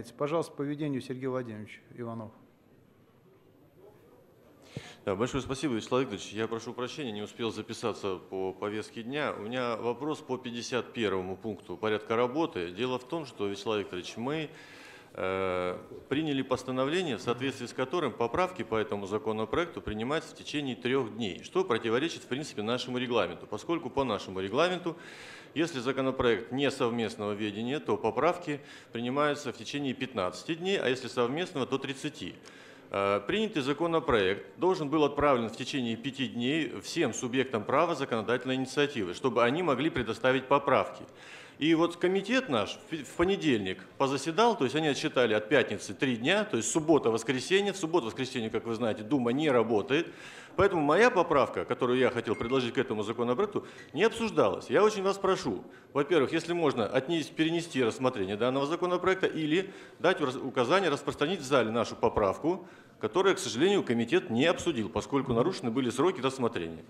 отклоняется. Пожалуйста, по ведению Сергей Владимирович Иванов. Да, большое спасибо, Вячеслав Викторович. Я прошу прощения, не успел записаться по повестке дня. У меня вопрос по 51 пункту порядка работы. Дело в том, что, Вячеслав Викторович, мы приняли постановление, в соответствии с которым поправки по этому законопроекту принимаются в течение 3 дней, что противоречит, в принципе, нашему регламенту. Поскольку по нашему регламенту, если законопроект не совместного ведения, то поправки принимаются в течение 15 дней, а если совместного, то 30. Принятый законопроект должен был отправлен в течение 5 дней всем субъектам права законодательной инициативы, чтобы они могли предоставить поправки. И вот комитет наш в понедельник позаседал, то есть они отсчитали от пятницы 3 дня, то есть суббота, воскресенье. В субботу-воскресенье, как вы знаете, Дума не работает. Поэтому моя поправка, которую я хотел предложить к этому законопроекту, не обсуждалась. Я очень вас прошу, во-первых, если можно, перенести рассмотрение данного законопроекта или дать указание распространить в зале нашу поправку, которую, к сожалению, комитет не обсудил, поскольку нарушены были сроки рассмотрения.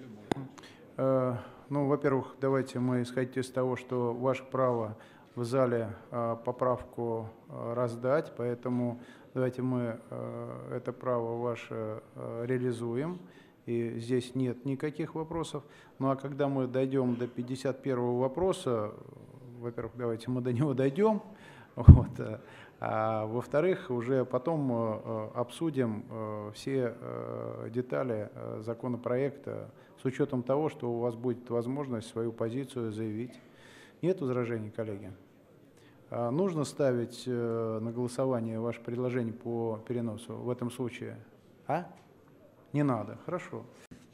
Ну, во-первых, давайте мы исходить из того, что ваше право в зале поправку раздать, поэтому давайте мы это право ваше реализуем, и здесь нет никаких вопросов. Ну а когда мы дойдем до 51-го вопроса, во-первых, давайте мы до него дойдем, вот, а во-вторых, уже потом обсудим все детали законопроекта с учетом того, что у вас будет возможность свою позицию заявить. Нет возражений, коллеги? Нужно ставить на голосование ваше предложение по переносу в этом случае? Не надо. Хорошо.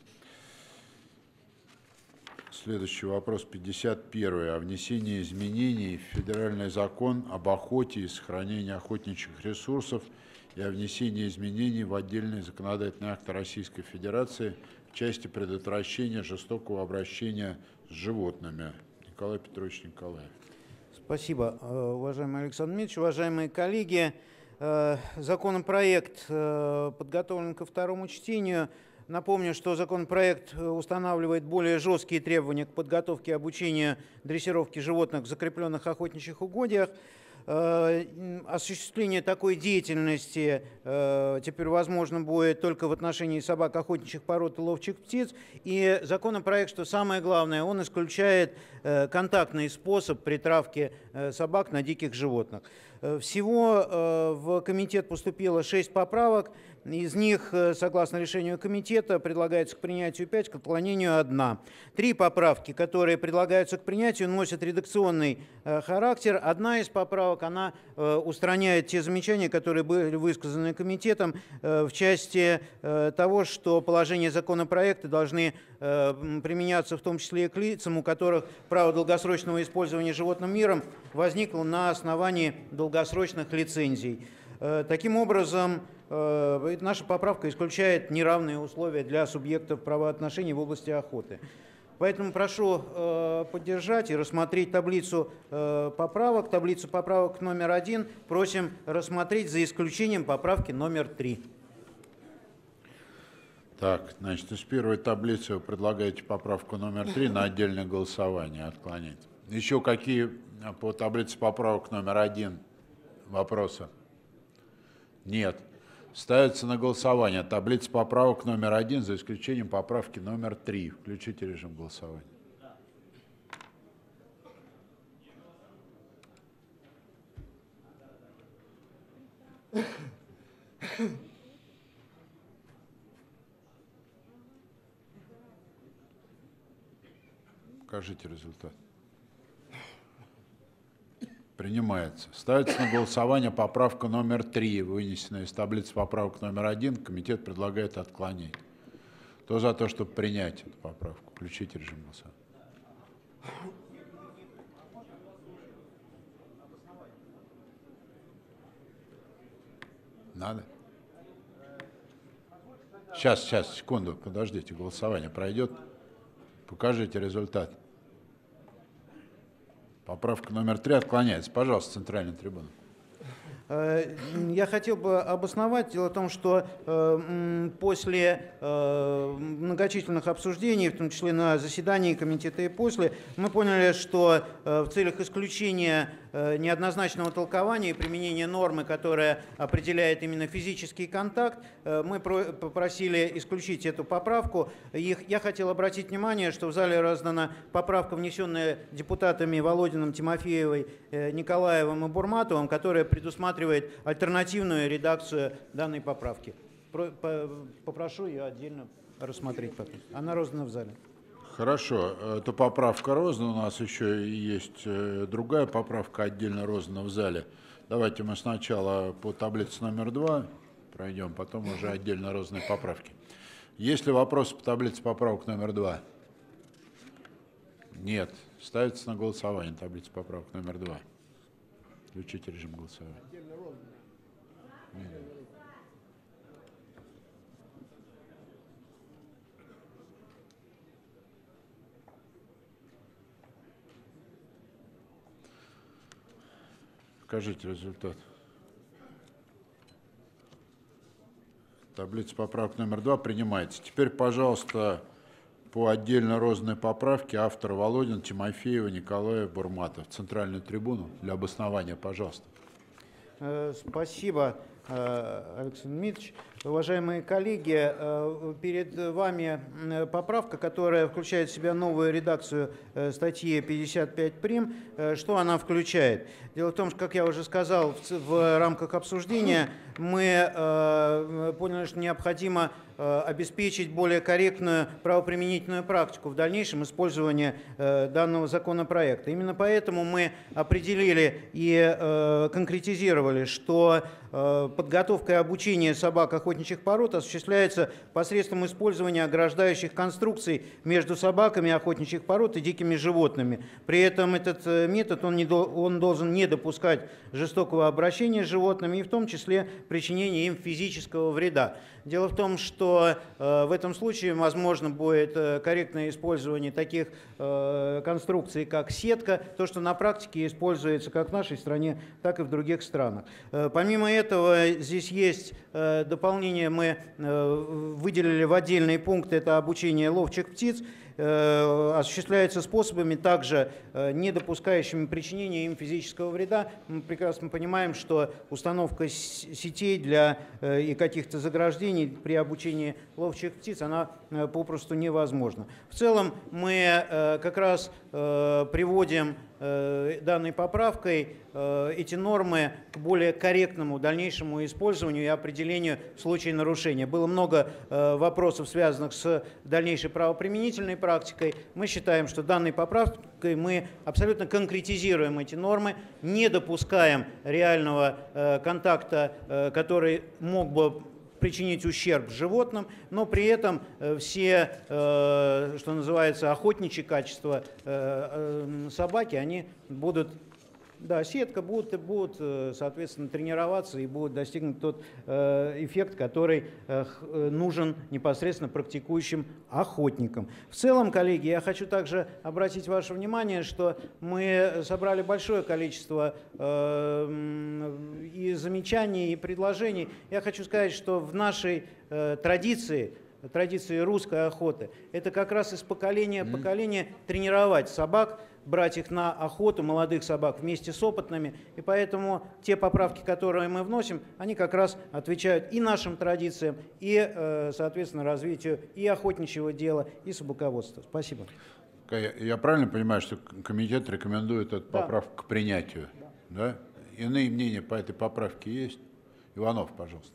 Следующий вопрос, 51. О внесении изменений в Федеральный закон об охоте и сохранении охотничьих ресурсов и о внесении изменений в отдельные законодательные акты Российской Федерации в части предотвращения жестокого обращения с животными. Николай Петрович Николаев. Спасибо, уважаемый Александр Дмитриевич. Уважаемые коллеги, законопроект подготовлен ко второму чтению. Напомню, что законопроект устанавливает более жесткие требования к подготовке и обучению дрессировки животных в закрепленных охотничьих угодьях. Осуществление такой деятельности теперь возможно будет только в отношении собак охотничьих пород и ловчих птиц. И законопроект, что самое главное, он исключает контактный способ притравки собак на диких животных. Всего в комитет поступило 6 поправок. Из них, согласно решению комитета, предлагается к принятию 5, к отклонению 1. 3 поправки, которые предлагаются к принятию, носят редакционный характер. Одна из поправок, она устраняет те замечания, которые были высказаны комитетом в части того, что положения законопроекта должны применяться в том числе и к лицам, у которых право долгосрочного использования животным миром возникло на основании долгосрочных лицензий. Таким образом, наша поправка исключает неравные условия для субъектов правоотношений в области охоты. Поэтому прошу поддержать и рассмотреть таблицу поправок. Таблицу поправок номер 1 просим рассмотреть за исключением поправки номер 3. Так, значит, из первой таблицы вы предлагаете поправку номер 3 на отдельное голосование отклонить. Еще какие по таблице поправок номер 1 вопросы? Нет. Ставится на голосование таблица поправок номер 1 за исключением поправки номер 3. Включите режим голосования. Покажите результат. Принимается. Ставится на голосование поправка номер 3, вынесенная из таблицы поправок номер 1. Комитет предлагает отклонить. Кто за то, чтобы принять эту поправку? Включите режим голосования. Надо? Сейчас, секунду, подождите, голосование пройдет. Покажите результат. Поправка номер 3 отклоняется. Пожалуйста, центральная трибуна. Я хотел бы обосновать. Дело в том, что после многочисленных обсуждений, в том числе на заседании комитета и после, мы поняли, что в целях исключения неоднозначного толкования и применения нормы, которая определяет именно физический контакт, мы попросили исключить эту поправку. Я хотел обратить внимание, что в зале раздана поправка, внесенная депутатами Володиным, Тимофеевой, Николаевым и Бурматовым, которая предусматривает альтернативную редакцию данной поправки. Попрошу ее отдельно рассмотреть потом. Она роздана в зале. Хорошо, эта поправка роздана, у нас еще есть другая поправка, отдельно роздана в зале. Давайте мы сначала по таблице номер 2 пройдем, потом уже отдельно розданные поправки. Есть ли вопросы по таблице поправок номер 2? Нет. Ставится на голосование таблица поправок номер 2. Включите режим голосования. Покажите результат. Таблица поправок номер 2 принимается. Теперь, пожалуйста, по отдельно розданной поправке автор Володин, Тимофеева, Николаев, Бурматов. Центральную трибуну для обоснования, пожалуйста. Спасибо, Александр Дмитриевич. Уважаемые коллеги, перед вами поправка, которая включает в себя новую редакцию статьи 55 прим. Что она включает? Дело в том, что, как я уже сказал, в рамках обсуждения мы поняли, что необходимо обеспечить более корректную правоприменительную практику в дальнейшем использовании данного законопроекта. Именно поэтому мы определили и конкретизировали, что подготовка и обучение собак охотничьих пород осуществляется посредством использования ограждающих конструкций между собаками охотничьих пород и дикими животными. При этом этот метод он должен не допускать жестокого обращения с животными и в том числе причинения им физического вреда. Дело в том, что в этом случае возможно будет корректное использование таких конструкций, как сетка, то, что на практике используется как в нашей стране, так и в других странах. Помимо этого, здесь есть дополнение, мы выделили в отдельные пункты, это обучение ловчих птиц, осуществляется способами, также не допускающими причинения им физического вреда. Мы прекрасно понимаем, что установка сетей и каких-то заграждений при обучении ловчих птиц, она попросту невозможна. В целом мы как раз приводим данной поправкой эти нормы к более корректному дальнейшему использованию и определению в случае нарушения. Было много вопросов, связанных с дальнейшей правоприменительной практикой. Мы считаем, что данной поправкой мы абсолютно конкретизируем эти нормы, не допускаем реального контакта, который мог бы причинить ущерб животным, но при этом все, что называется, охотничьи качества собаки, они будут, да, сетка, будут, соответственно, тренироваться и будут достигнут тот эффект, который нужен непосредственно практикующим охотникам. В целом, коллеги, я хочу также обратить ваше внимание, что мы собрали большое количество и замечаний, и предложений. Я хочу сказать, что в нашей традиции русской охоты, это как раз из поколения в поколение тренировать собак, брать их на охоту, молодых собак, вместе с опытными. И поэтому те поправки, которые мы вносим, они как раз отвечают и нашим традициям, и, соответственно, развитию и охотничьего дела, и собаководства. Спасибо. Я правильно понимаю, что комитет рекомендует эту поправку к принятию? Да. Иные мнения по этой поправке есть? Иванов, пожалуйста.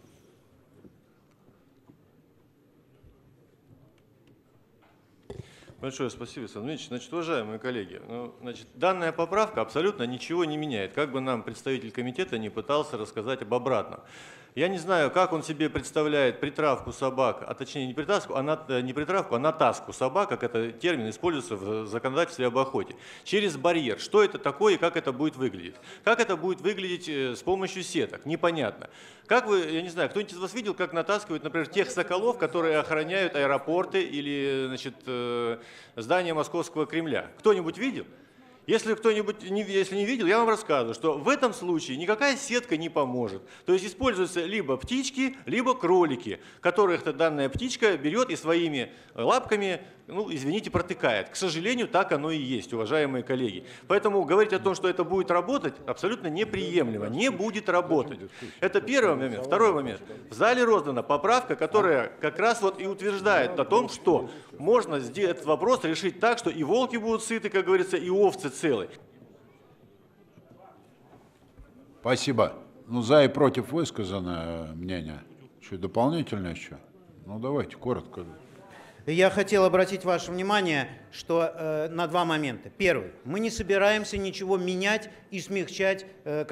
Большое спасибо, Александр Ильич. Значит, уважаемые коллеги, данная поправка абсолютно ничего не меняет, как бы нам представитель комитета не пытался рассказать об обратном. Я не знаю, как он себе представляет притравку собак, а точнее не притравку, а натаску собак, как этот термин используется в законодательстве об охоте, через барьер. Что это такое и как это будет выглядеть? Как это будет выглядеть с помощью сеток? Непонятно. Как вы, я не знаю, кто-нибудь из вас видел, как натаскивают, например, тех соколов, которые охраняют аэропорты или, значит, здание Московского Кремля? Кто-нибудь видел? Если кто-нибудь если не видел, я вам рассказываю, что в этом случае никакая сетка не поможет. То есть используются либо птички, либо кролики, которых данная птичка берет и своими лапками, ну, извините, протыкает. К сожалению, так оно и есть, уважаемые коллеги. Поэтому говорить о том, что это будет работать, абсолютно неприемлемо. Не будет работать. Это первый момент. Второй момент. В зале роздана поправка, которая как раз вот и утверждает о том, что можно этот вопрос решить так, что и волки будут сыты, как говорится, и овцы целы. Спасибо. Ну, за и против высказано мнение. Что, дополнительное еще? Ну, давайте, коротко. Я хотел обратить ваше внимание, что на два момента. Первый. Мы не собираемся ничего менять и смягчать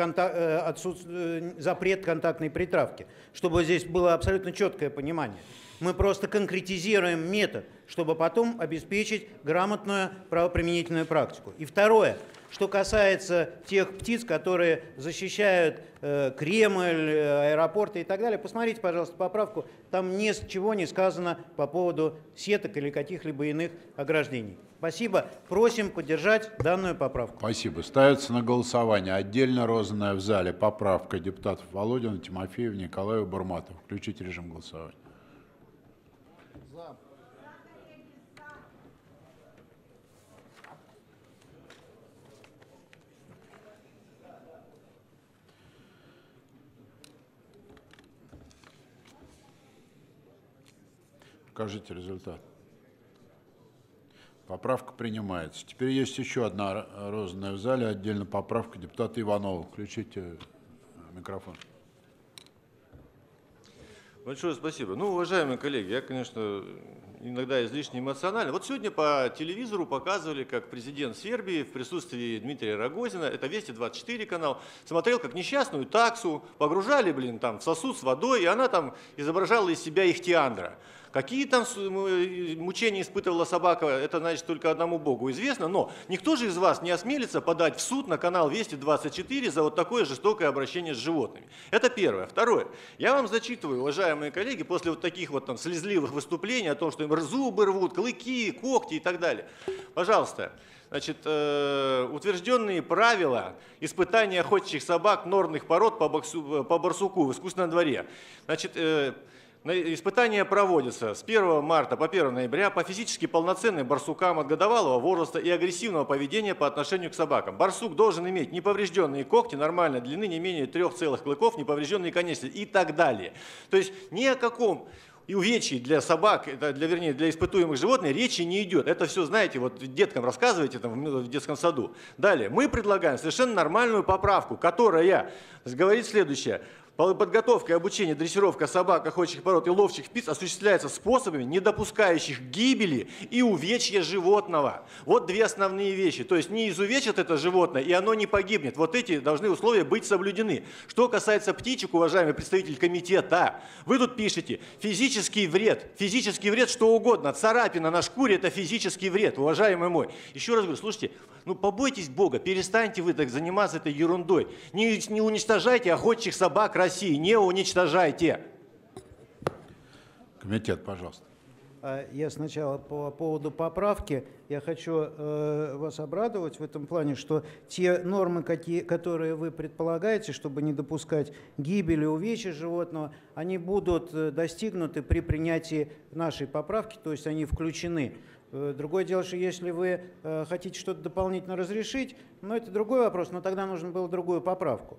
запрет контактной притравки, чтобы здесь было абсолютно четкое понимание. Мы просто конкретизируем метод, чтобы потом обеспечить грамотную правоприменительную практику. И второе. Что касается тех птиц, которые защищают Кремль, аэропорты и так далее, посмотрите, пожалуйста, поправку. Там ничего не сказано по поводу сеток или каких-либо иных ограждений. Спасибо. Просим поддержать данную поправку. Спасибо. Ставится на голосование отдельно розданная в зале поправка депутатов Володина, Тимофеева, Николаева, Бурматова. Включите режим голосования. Покажите результат. Поправка принимается. Теперь есть еще одна розданная в зале, отдельно поправка депутата Иванова. Включите микрофон. Большое спасибо. Ну, уважаемые коллеги, я, конечно, иногда излишне эмоционально. Вот сегодня по телевизору показывали, как президент Сербии в присутствии Дмитрия Рогозина, это Вести 24 канал, смотрел, как несчастную таксу погружали, там, в сосуд с водой, и она там изображала из себя ихтиандра. Какие там мучения испытывала собака, это, значит, только одному Богу известно, но никто же из вас не осмелится подать в суд на канал Вести 24 за вот такое жестокое обращение с животными. Это первое. Второе. Я вам зачитываю, уважаемые коллеги, после вот таких вот там слезливых выступлений о том, что им зубы рвут, клыки, когти и так далее. Пожалуйста. Значит, утвержденные правила испытания охотничьих собак норных пород по барсуку в искусственном дворе. Значит, испытания проводятся с 1 марта по 1 ноября по физически полноценным барсукам от годовалого возраста и агрессивного поведения по отношению к собакам. Барсук должен иметь неповрежденные когти нормальной длины, не менее 3 целых клыков, неповрежденные конечности и так далее. То есть ни о каком увечье для собак, вернее, для испытуемых животных речи не идет. Это все, знаете, вот деткам рассказываете там, в детском саду. Далее, мы предлагаем совершенно нормальную поправку, которая говорит следующее. Подготовка и обучение, дрессировка собак, охотничьих пород и ловчих птиц осуществляется способами, не допускающих гибели и увечья животного. Вот две основные вещи. То есть не изувечат это животное, и оно не погибнет. Вот эти должны условия быть соблюдены. Что касается птичек, уважаемый представитель комитета, вы тут пишете физический вред, что угодно, царапина на шкуре – это физический вред, уважаемый мой. Еще раз говорю, слушайте, ну побойтесь Бога, перестаньте вы так заниматься этой ерундой. Не уничтожайте охотничьих собак России, не уничтожайте. Комитет, пожалуйста. Я сначала по поводу поправки. Я хочу вас обрадовать в этом плане, что те нормы, которые вы предполагаете, чтобы не допускать гибели, увечья животного, они будут достигнуты при принятии нашей поправки, то есть они включены. Другое дело, что если вы хотите что-то дополнительно разрешить, но это другой вопрос, но тогда нужно было другую поправку.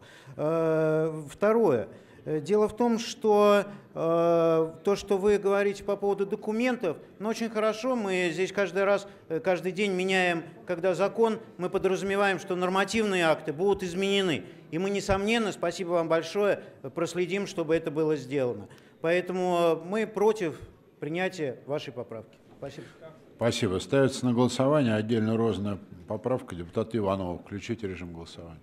Второе. Дело в том, что то, что вы говорите по поводу документов, ну, очень хорошо, мы здесь каждый день меняем, когда закон, мы подразумеваем, что нормативные акты будут изменены. И мы, несомненно, спасибо вам большое, проследим, чтобы это было сделано. Поэтому мы против принятия вашей поправки. Спасибо. Спасибо. Ставится на голосование отдельно розданная поправка депутата Иванова. Включите режим голосования.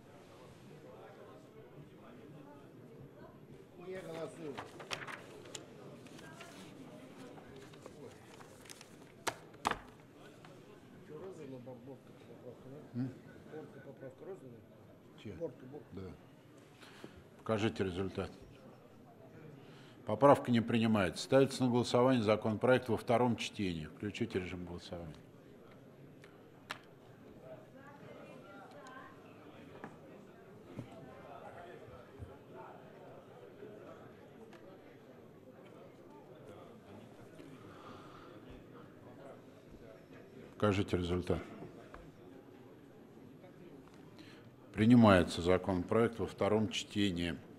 Да. Покажите результат. Поправка не принимается. Ставится на голосование законопроект во втором чтении. Включите режим голосования. Покажите результат. Принимается законопроект во втором чтении.